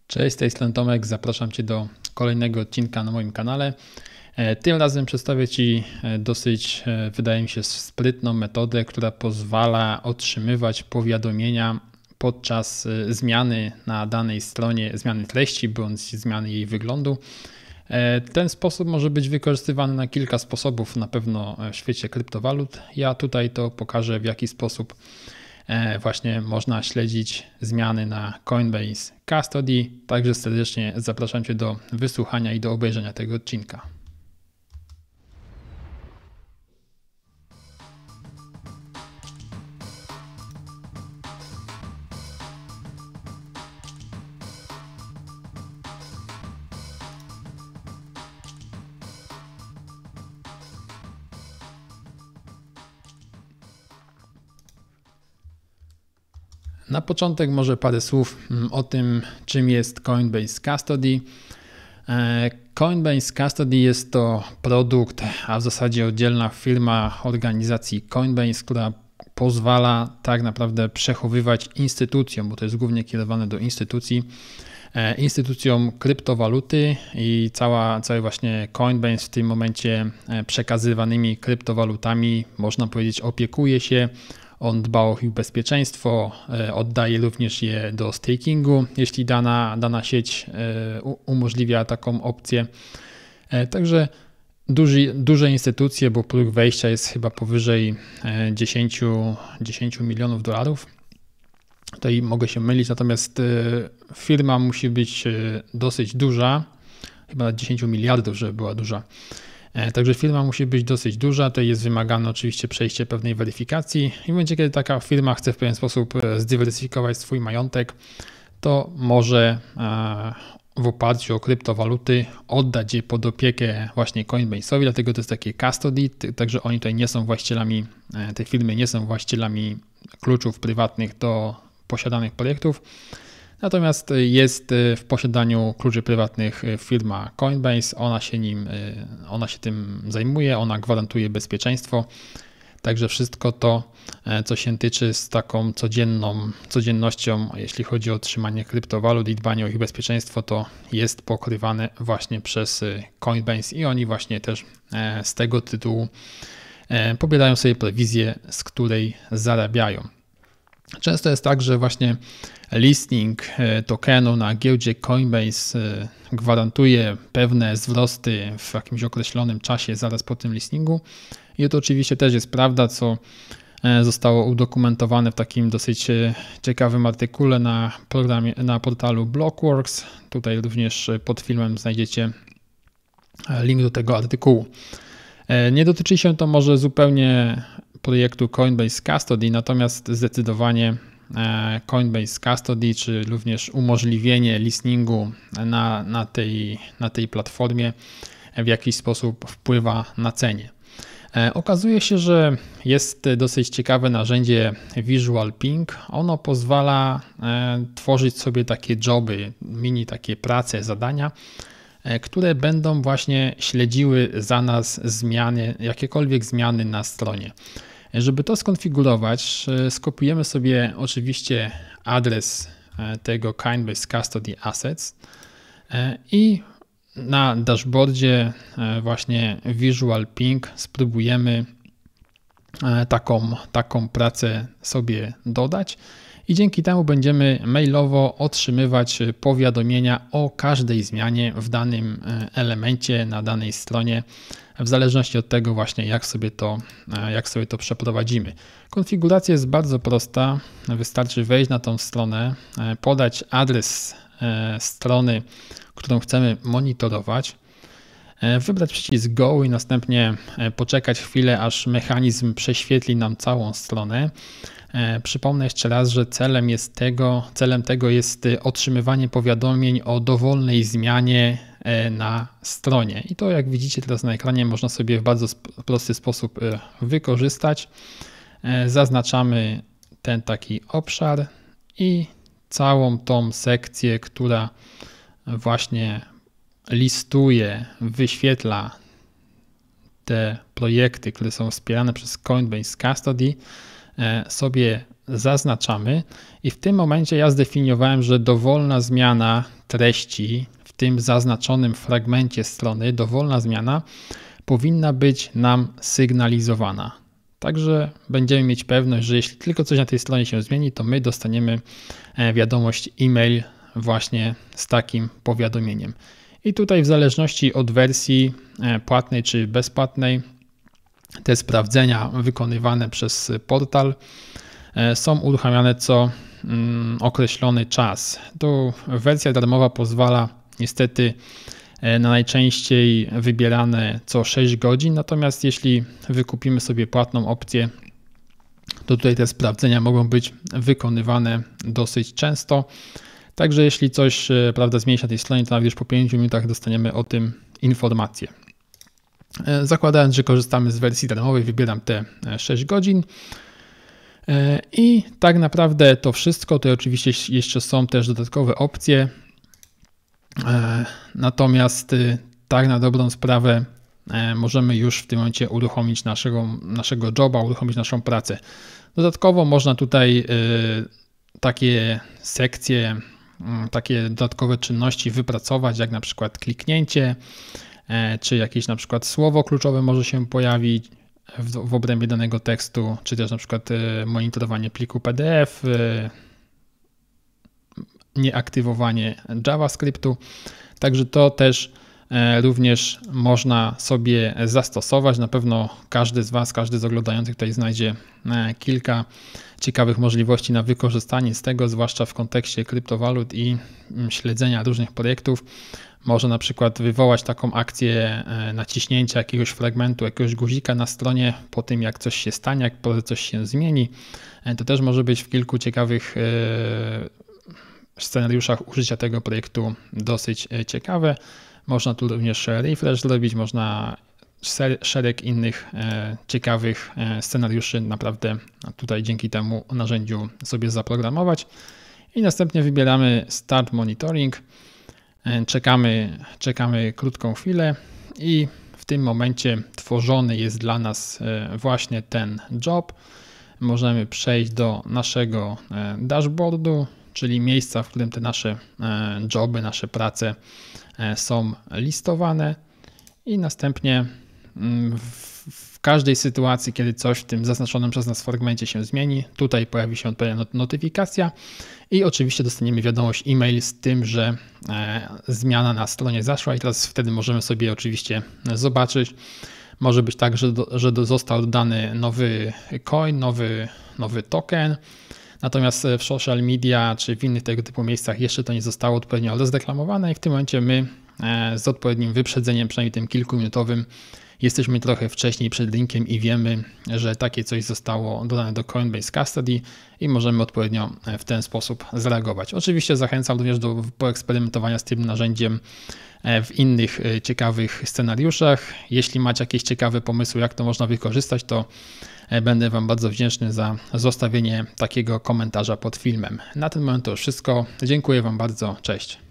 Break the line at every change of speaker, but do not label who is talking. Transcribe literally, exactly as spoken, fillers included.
Cześć, z tej strony Tomek, zapraszam Cię do kolejnego odcinka na moim kanale. Tym razem przedstawię Ci dosyć, wydaje mi się, sprytną metodę, która pozwala otrzymywać powiadomienia podczas zmiany na danej stronie, zmiany treści bądź zmiany jej wyglądu. Ten sposób może być wykorzystywany na kilka sposobów, na pewno w świecie kryptowalut. Ja tutaj to pokażę, w jaki sposób właśnie można śledzić zmiany na Coinbase Custody. Także serdecznie zapraszam Cię do wysłuchania i do obejrzenia tego odcinka. Na początek może parę słów o tym, czym jest Coinbase Custody. Coinbase Custody jest to produkt, a w zasadzie oddzielna firma organizacji Coinbase, która pozwala tak naprawdę przechowywać instytucjom, bo to jest głównie kierowane do instytucji, instytucjom kryptowaluty i cała, cały właśnie Coinbase w tym momencie przekazywanymi kryptowalutami, można powiedzieć, opiekuje się. On dba o ich bezpieczeństwo, oddaje również je do stakingu, jeśli dana, dana sieć umożliwia taką opcję. Także duży, duże instytucje, bo próg wejścia jest chyba powyżej dziesięć milionów dolarów. Tutaj mogę się mylić, natomiast firma musi być dosyć duża, chyba dziesięć miliardów, żeby była duża. Także firma musi być dosyć duża, tutaj jest wymagane oczywiście przejście pewnej weryfikacji i w momencie, kiedy taka firma chce w pewien sposób zdywersyfikować swój majątek, to może w oparciu o kryptowaluty oddać je pod opiekę właśnie Coinbase'owi, dlatego to jest takie custody, także oni tutaj nie są właścicielami, te firmy nie są właścicielami kluczów prywatnych do posiadanych projektów. Natomiast jest w posiadaniu kluczy prywatnych firma Coinbase, ona się nim, ona się tym zajmuje, ona gwarantuje bezpieczeństwo. Także wszystko to, co się tyczy z taką codzienną, codziennością, jeśli chodzi o trzymanie kryptowalut i dbanie o ich bezpieczeństwo, to jest pokrywane właśnie przez Coinbase i oni właśnie też z tego tytułu pobierają sobie prowizję, z której zarabiają. Często jest tak, że właśnie listing tokenu na giełdzie Coinbase gwarantuje pewne wzrosty w jakimś określonym czasie zaraz po tym listingu i to oczywiście też jest prawda, co zostało udokumentowane w takim dosyć ciekawym artykule na, programie, na portalu Blockworks. Tutaj również pod filmem znajdziecie link do tego artykułu. Nie dotyczy się to może zupełnie projektu Coinbase Custody, natomiast zdecydowanie Coinbase Custody, czy również umożliwienie listingu na, na, tej, na tej platformie w jakiś sposób wpływa na cenie. Okazuje się, że jest dosyć ciekawe narzędzie Visual Ping. Ono pozwala tworzyć sobie takie joby, mini takie prace, zadania, które będą właśnie śledziły za nas zmiany, jakiekolwiek zmiany na stronie. Żeby to skonfigurować, skopiujemy sobie oczywiście adres tego Coinbase Custody Assets i na dashboardzie właśnie Visual Ping spróbujemy taką, taką pracę sobie dodać i dzięki temu będziemy mailowo otrzymywać powiadomienia o każdej zmianie w danym elemencie na danej stronie, w zależności od tego właśnie jak sobie to, jak sobie to przeprowadzimy. Konfiguracja jest bardzo prosta, wystarczy wejść na tą stronę, podać adres strony, którą chcemy monitorować, wybrać przycisk Go i następnie poczekać chwilę, aż mechanizm prześwietli nam całą stronę. Przypomnę jeszcze raz, że celem, jest tego, celem tego jest otrzymywanie powiadomień o dowolnej zmianie na stronie. I to, jak widzicie teraz na ekranie, można sobie w bardzo prosty sposób wykorzystać. Zaznaczamy ten taki obszar i całą tą sekcję, która właśnie listuje, wyświetla te projekty, które są wspierane przez Coinbase Custody, sobie zaznaczamy i w tym momencie ja zdefiniowałem, że dowolna zmiana treści w tym zaznaczonym fragmencie strony dowolna zmiana powinna być nam sygnalizowana. Także będziemy mieć pewność, że jeśli tylko coś na tej stronie się zmieni, to my dostaniemy wiadomość e-mail właśnie z takim powiadomieniem. I tutaj w zależności od wersji płatnej czy bezpłatnej te sprawdzenia wykonywane przez portal są uruchamiane co określony czas. Tu wersja darmowa pozwala niestety na najczęściej wybierane co sześć godzin, natomiast jeśli wykupimy sobie płatną opcję, to tutaj te sprawdzenia mogą być wykonywane dosyć często. Także jeśli coś prawda, zmieni się na tej stronie, to nawet już po pięciu minutach dostaniemy o tym informację. Zakładając, że korzystamy z wersji darmowej, wybieram te sześć godzin. I tak naprawdę to wszystko. Tutaj oczywiście jeszcze są też dodatkowe opcje. Natomiast tak na dobrą sprawę możemy już w tym momencie uruchomić naszego, naszego joba, uruchomić naszą pracę. Dodatkowo można tutaj takie sekcje, takie dodatkowe czynności wypracować, jak na przykład kliknięcie, czy jakieś na przykład słowo kluczowe może się pojawić w, w obrębie danego tekstu, czy też na przykład monitorowanie pliku P D F, nieaktywowanie JavaScriptu. Także to też również można sobie zastosować. Na pewno każdy z Was, każdy z oglądających tutaj znajdzie kilka ciekawych możliwości na wykorzystanie z tego, zwłaszcza w kontekście kryptowalut i śledzenia różnych projektów. Może na przykład wywołać taką akcję naciśnięcia jakiegoś fragmentu, jakiegoś guzika na stronie po tym, jak coś się stanie, jak coś się zmieni. To też może być w kilku ciekawych scenariuszach użycia tego projektu dosyć ciekawe. Można tu również refresh zrobić, można szereg innych ciekawych scenariuszy naprawdę tutaj dzięki temu narzędziu sobie zaprogramować. I następnie wybieramy Start Monitoring. Czekamy, czekamy krótką chwilę i w tym momencie tworzony jest dla nas właśnie ten job. Możemy przejść do naszego dashboardu, czyli miejsca, w którym te nasze joby, nasze prace są listowane i następnie w każdej sytuacji, kiedy coś w tym zaznaczonym przez nas fragmencie się zmieni, tutaj pojawi się odpowiednia notyfikacja i oczywiście dostaniemy wiadomość e-mail z tym, że zmiana na stronie zaszła i teraz wtedy możemy sobie oczywiście zobaczyć. Może być tak, że, do, że został dodany nowy coin, nowy, nowy token, natomiast w social media czy w innych tego typu miejscach jeszcze to nie zostało odpowiednio rozreklamowane i w tym momencie my z odpowiednim wyprzedzeniem, przynajmniej tym kilkuminutowym, jesteśmy trochę wcześniej przed linkiem i wiemy, że takie coś zostało dodane do Coinbase Custody i możemy odpowiednio w ten sposób zareagować. Oczywiście zachęcam również do poeksperymentowania z tym narzędziem w innych ciekawych scenariuszach. Jeśli macie jakieś ciekawe pomysły, jak to można wykorzystać, to będę Wam bardzo wdzięczny za zostawienie takiego komentarza pod filmem. Na ten moment to już wszystko. Dziękuję Wam bardzo. Cześć.